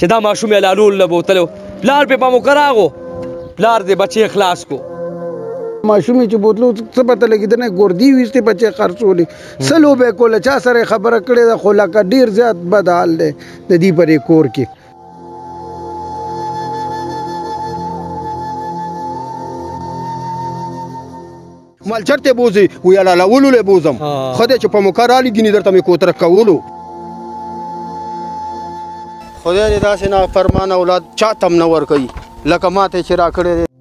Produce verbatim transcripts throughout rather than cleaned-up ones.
چې دا ماشوم یې لالول له بوتلو پلار پې په موقع راغو پلار دې بچې خلاص کو ماشومې چې بوتلو څه پته لګېدنه ګردي ویستې بچې خرڅولې څه لوبه یې کوله چا سره یې خبره کړې ده خو لکه ډېر زیات بد حال دی د دې په دې کور کې مال چرته بوزي وی لاله ولولې بوزم خدای چې په موقع رالي ګینې درته مې کوتره کولو خدای دې داسې نافرمانه اولاد چاته هم نه ورکوي لکه ماته چې راکړی دی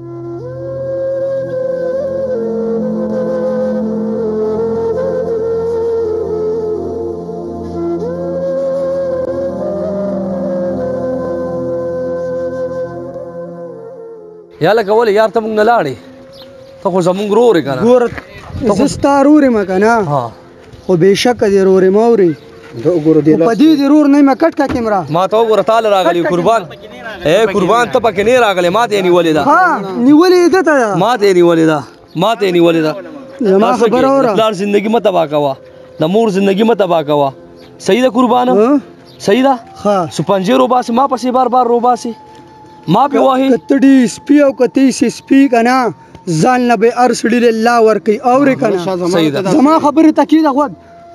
یا لکه ولې یار ته موږ نه لاړې ته خو زمونږ ورور یې که نه ګوره زه ستا ورور یم که نه خو بېشکه دې ورور یم اورې په دې دې ورور نه یم کټ کا کیمرا ما ته وګوره تا له راغلی قربان ای قربان ته پکې نه راغلی ما ته یې نیولې ده ها نیولې یې ده ته ما ته یې نیولې ده ما ته یې نیولې ده زما خبره اوره پلار زندګي مه تباه کوه د مور زندګي مه تباه کوه صحیح ده قربانه صحیح ده سپنجې روباسې ما پسې بار بار روباسې ما پې وهې که ته ډېر سپي او که ته یې سپي که نه ځان نه به هر سړي له الله ورکوي اورې که نه زما خبرې ته کښېږده غوږ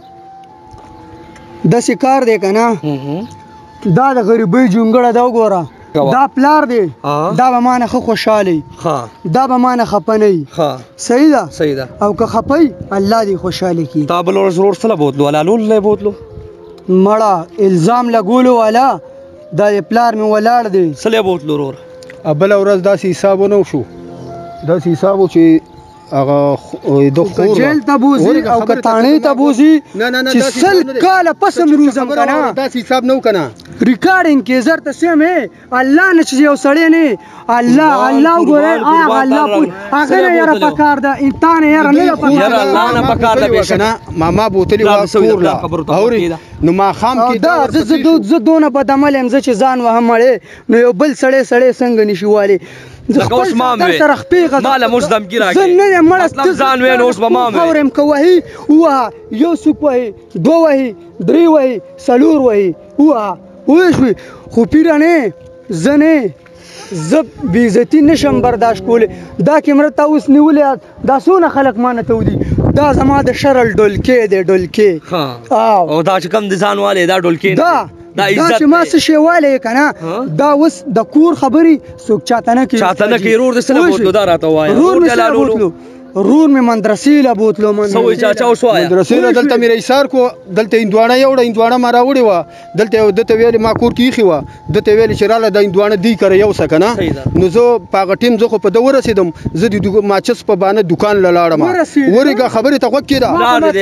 داسې کار دی که نه دا د غریبۍ جونګړه ده وګوره دا پلار دی دا به ما نه ښه خوشحاله دا به ما نه خفه نه وي صحیح ده او که خفه وي الله دې خوشحاله کړي تا بل ورځ ورور څه له بوتلو حلالول له بوتلو مړه الزام لګولو والا دا د پلار مې ولاړ دی څه له بوتلو ورور بله ورځ داسې حساب ونه وشو داسې حساب و چې هغه د خور جیل ته بوځي او که تاڼۍ ته بوځي چې سل کاله پس هم روزم که نه داسې حساب نه و که نه ریکارډینګ کې زر ته سیم الله نه چې یو سړی نه الله الله وګورئ هغه الله هغه نه یاره پکار ده انسان یاره نه ده پکار یاره الله نه پکار ده بېشکه ماما بوتلې وه کور له اورې نو ماښام کې دا زه دونه بدعمل یم زه چې ځان وهم مړې نو یو بل سړی سړی څنګه نشي والی لکه اوس مام وې ما له موږ دمکي راکړې زه نه یم مړه ځان وې نو اوس به مام وې خبره یم که وهي ووهه یو څوک وهي دوه وهي درې وهي څلور وهي ووهه پوه شوې خو پیرانې زه نه زه بېعزتي نشم برداشت کولی دا کیمره تا اوس نیولې دا څونه خلک ما نه تودي دا زما د شرل ډولکې دی ډولکې او دا چې کوم د ځان والی دا ډولکې دا دا چې ما څه شی والی یې که نه دا اوس د کور خبرې څوک چاته نه کوي چاته نه کوي رور د څه نه بوتلو دا راته ووایه رور مې څه بوتلو رور مې مندرسې له بوتلو چاچا اوس وایه مندرسې له دلته مې ایثار کو دلته هندواڼه یوړه هندواڼه ما راوړې وه دلته دته ویلې ما کور کې ایښې وه دته ویلې چې راله دا هندواڼه دوی کره یوسه که نه نو زه په هغه ټیم زه خو په ده ورسېدم زه د ماچس په بانه دوکان له لاړم ورېږه خبرې ته غوږ کېده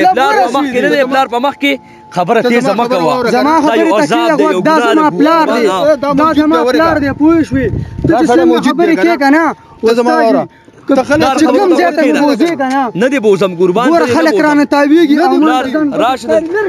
پلار په مخ کې خبره تیزه مه کوه زما خبرې ته کېږده غوږ دا زما پلار دی دا زما پلار دی پوه شوې ته چې څنګه خبرې کې که نه ته زما واوره چې کوم ځای ته مې بوځې که نه نه دې بوځم قربان ګوره خلک رانه تاویږي راشه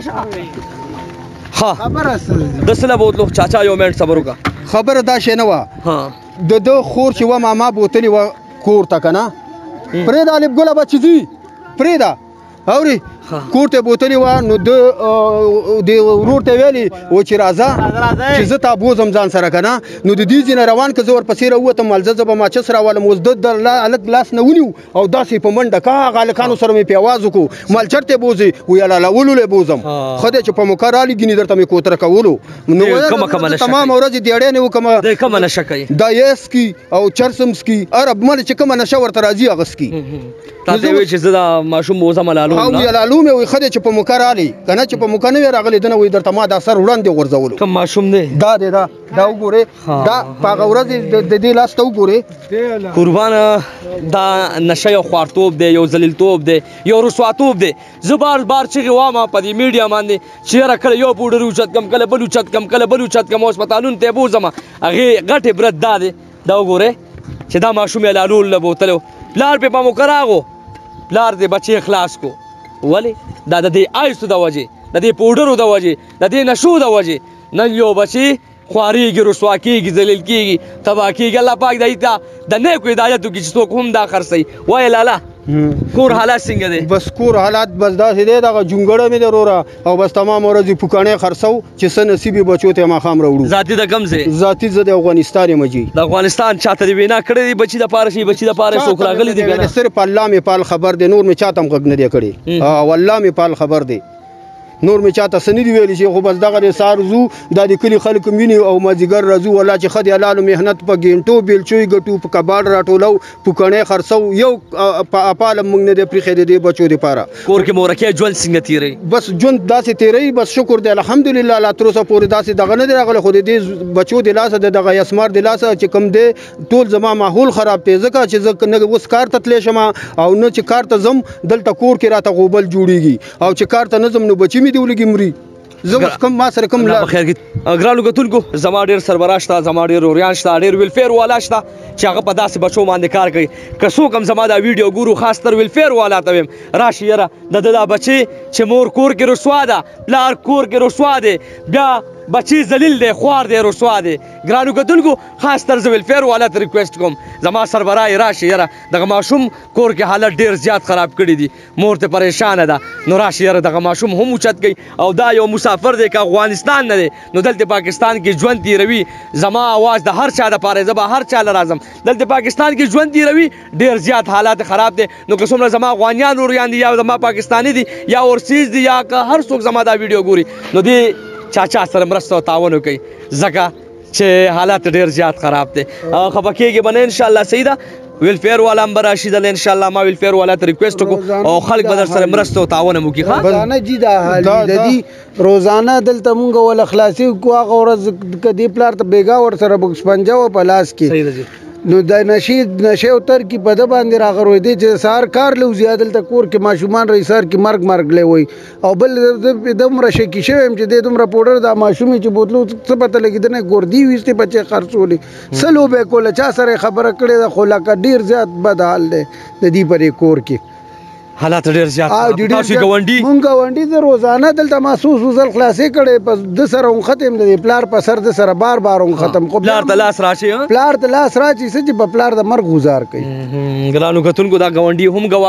ښه د څه له بوتلو چاچا یو منټ صبر وکړه خبره دا شی نه وه د ده خور چې وه ماما بوتلې وه کور ته که نه پرېږده الف ګله به چې ځي پرېږده اورې کور ته بوتلې وه نو د ورور ته ویلې و چې راځه چې زه تا بوځم ځان سره که نه نو د دې ځای نه روان که زه ورپسې راووتم مالزه زه به ماچس راولم اوس ده د هلک لاس نه ونیو او داسې په منډه که هغه هلکانو سره مې پې اواز وکړو مال چرته بوځې وی لاله ولولې بوځم ښه دی چې په موقع رالي ګینې درته مې کوتره کولو نو تمام ورځې دیاړی نه وکړمه دا یې سکي او چرسم سکي عرب مله چې کومه نشه ورته راځي هغه سکي تا ته وایي چې زه دا ماشوم بوځم حلالوم او حلالوم یې وایي ښه دی چې په موقع رالی که نه چې په موقع نه وی راغلی ده نه وایي درته ما دا سر وړاندې غورځولو کوم ماشوم دی دا دی دا دا وګورې دا په هغه ورځ د دې لاس ته وګورې قربانه دا نشه یو خوارتوب دی یو ذلیلتوب دی یو رسواتوب دی زه بار بار چغې وایم په دې میډیا باندې چې یاره کله یو پوډر اوچت کم کله بل اوچت کم کله بل اوچت کم هسپتالونو ته یې بوځم هغې غټ عبرت دا دی دا وګورې چې دا ماشوم یې حلالول له بوتلو پلار پې په موقع راغو پلار دې بچې خلاص کو ولې دا د دې آیسو د وجې د دې پوډرو د وجې د دې نشو د وجې نن یو بچی خواریږي رسوا کېږي ذلیل کېږي تباه کېږي الله پاک دې ته د نیکو هدایت وکړي چې څوک هم دا خرڅوي وایه لاله کور حالات څنګه دی؟ بس کور حالات بس داسې دی دغه جونګړه مې دی وروره او بس تمام ورځ یې پوکڼۍ خرڅو چې څه نصیب یې بچو ته ماښام راوړو. ذاتي د کوم ځای؟ ذاتي زه د افغانستان یم جي. د افغانستان چاته دې وینا کړې دي بچي دپاره چې بچي دپاره څوک راغلي دي که نه؟ صرف الله مې پال خبر دی، نور مې چاته هم غږ نه دی کړی او الله مې پال خبر دی، نور مې چاته څه نه دي ویلي چې خو بس دغه دی سهار ځو دا د کلي خلک هم ویني او مازدیګر راځو والله چې ښه دی حلالو محنت په ګینټو بیلچوی ګټو په کباړ راټولو پوکڼۍ خرڅو یو اپال هم موږ نه دی پرېښی د دې بچو دپاره. کور کې مورکۍ ژوند څنګه تېروي؟ بس ژوند داسې تېروي بس شکر دی الحمدلله لا تر اوسه پورې داسې دغه نه دی راغلی خو د دې بچو د لاسه د دغه یسمار د لاسه چې کوم دی ټول زما ماحول خراب دی ځکه چې زه نه اوس کار ته تللی شم او نه چې کار ته ځم دلته کور کې راته غوبل جوړېږي او چې کار ته نه ځم نو بچي مې دې ولګي مري. زه اوس کوم ما سره کوم بخیر ګرانو کتونکو زما ډېر سربراہ شته، زما ډېر وریان شته، ډېر ویلفیر والا شته چې هغه په داسې بچو باندې کار کوي. که څوک هم زما دا ویډیو ګورو خاص تر ویلفیر والا ته ویم راشي یاره د ده دا بچی چې مور کور کې رسوا ده پلار کور کې رسوا دی بیا بچی ذلیل دی خوار دی رسوا دی. ګرانو کتونکو خاص تر زه ویلفیر والا ته ریکویسټ کوم زما سربراہ یې راشي یاره دغه ماشوم کور کې حالت ډېر زیات خراب کړي دي، مور ته پریشانه ده نو راشي یاره دغه ماشوم هم اوچت کوي او دا یو مسافر دی که افغانستان نه دی نو دلته پاکستان کې ژوند تېروي. زما آواز د هر چا دپاره زه به هر چا له راځم دلته پاکستان کې ژوند تېروي ډېر زیات حالات خراب دی. نو که څومره زما افغانیان وریان دي یا زما پاکستاني دي یا اورسیز دي یا که هر څوک زما دا ویډیو ګوري نو دې چاچا سره مرسته او تعاون وکړئ ځکه چې حالات ډېر زیات خراب دی. خفه کېږي به نه انشاءالله صحیح ده ویلفیر والا هم به راشي دلته انشاءالله ما ویلفیر والا ته ریکویسټ وکړو او خلک به در سره مرسته او تعاون هم وکړي. روزانه جي دا حال دی د دې روزانه دلته مونږ ول خلاصي کو هغه ورځ که دې پلار ته بیګا ورسره شپنجه وه په لاس کې نو د نشي نشي او تر کې په ده باندې راغروي دی چې سهار کار له وځي دلته کور کې ماشومان رهي سهار کې مرګ مرګ لی وایي او بل دومره شکي شوی یم چې دی دومره پوډر دا ماشوم چې بوتلو څه پته لګېدنه ګردي ویستې بچې خرڅولې څه لوبې کوله چا سره خبره کړې ده خو لکه ډېر زیات بد حال دی د دې پرې کور کې حالات ډېر زیات تاسو ګاونډي مونږ ګاونډي د روزانه دلته محسوس وزل خلاصې کړې په د سره هم ختم دی پلار په سر د سره بار بار هم ختم خو پلار ته لاس راشي پلار ته لاس راشي څه چې په پلار د مرګ گزار کوي. ګرانو کتونکو دا ګاونډي هم ګوا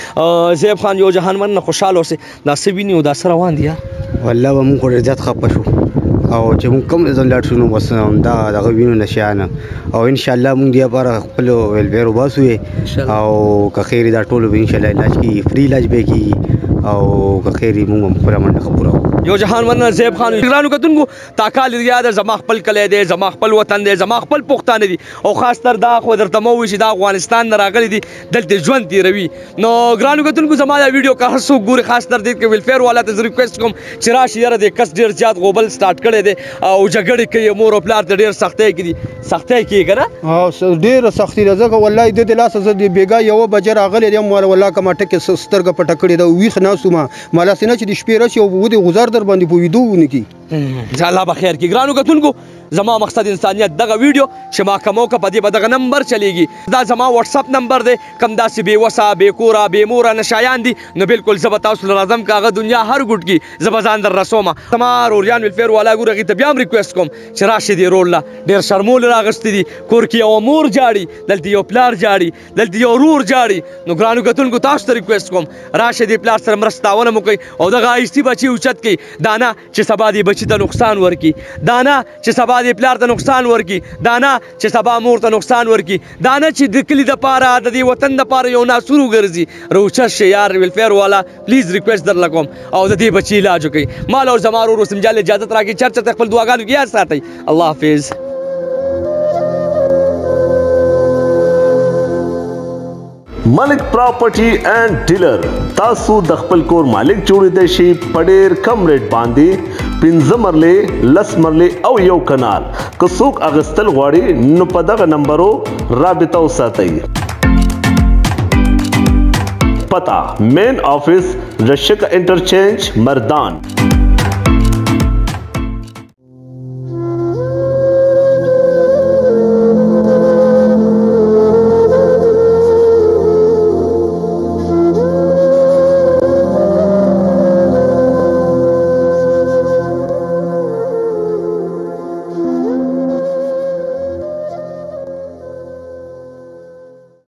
شو زیب خان یو جهان من خوشحاله اوسې دا څه ویني او دا څه روان دي والله به مونږ ډېر زیات خفه شو او چې مونږ کوم ځل لاړ شو نو بس دا دغه وینو نشیانه او انشاءالله مونږ دې لپاره خپل ویلفیر وباسو او که خیر دا ټول به انشاءالله علاج کېږي فری علاج به کېږي او که خیر مونږ هم خپله منډه ښه پوره وکړو. یو جهان من زیب خان ګرانو کتونکو تا کال ریا ده زما خپل کلی دی زما خپل وطن دی زما خپل پښتانه دي او خاص تر دا خو درته مه ووایي چې دا افغانستان نه راغلي دي دلته ژوند تېروي. نو ګرانو کتونکو زما دا ویډیو که هر څوک ګوري خاص تر دې کې ویلفیر والا ته زه ریکویسټ کوم چې راشي یاره دې کس ډېر زیات غوبل سټارټ کړی دی او جګړې کوي مور او پلار ته ډېر سختۍ کوي سختۍ کوي که نه ډېره سختي ده ځکه والله د دې لاسه زه د بېګا یوه بجه راغلی یم والله که ما ټکې سترګه پټه کړې ده ویښ ناست وم ما لاسې نه چې د شپې راشي او ودې غزار در باندې په ویدو ونه کړي الله به خیر کړي. ګرانو کتونکو زما مقصد انسانیت دغه ویډیو چې ما کومو که په دې به دغه نمبر چلیږي دا زما واتساپ نمبر دی کم داسې بې وسه بې کوره بې موره نشایان دي نو بالکل زه به تاسو له راځم که هغه دنیا هر ګوټ کې زه به ځان در رسومه. زما روریان ویلفیر والا ګورو هغې ته بیا هم ریکویسټ کوم چې راشي دې رول له ډېر شرمول راغوستي دي کور کې یوه مور جاړي دلته یو پلار جاړي دلته یو ورور جاړي نو ګرانو کتونکو تاسو ته ریکویسټ کوم راشي دې پلار سره مرسته تعاون هم وکړئ او دغه آهستي بچي اوچت کړي دا نه چې سبا دې بچي ته نقصان ورکړي دا نه چې سبا دې پلار ته نقصان ورکی دا نه چې سبا مور ته نقصان ورکی دا نه چې د کلي دپاره د دې وطن دپاره یو ناسور وګرځي روچت شي یار ویلفیر والا پلیز ریکویسټ درله کوم او د دې بچي علاج وکړئ. مال او زما ورور وسیم جان اجازت راکړي چرچه ته خپل دعاګانو کې یاد ساتئ. الله حافظ. ملک پراپرټي اینڈ ډیلر تاسو د خپل کور مالک جوړیدئ شئ په ډېر کم ریټ باندې پنځه مرلې لس مرلې او یو کنال که څوک اخیستل غواړي نو په دغه نمبرو رابطه وساتئ. پتا مین آفس رشک انټرچینج مردان.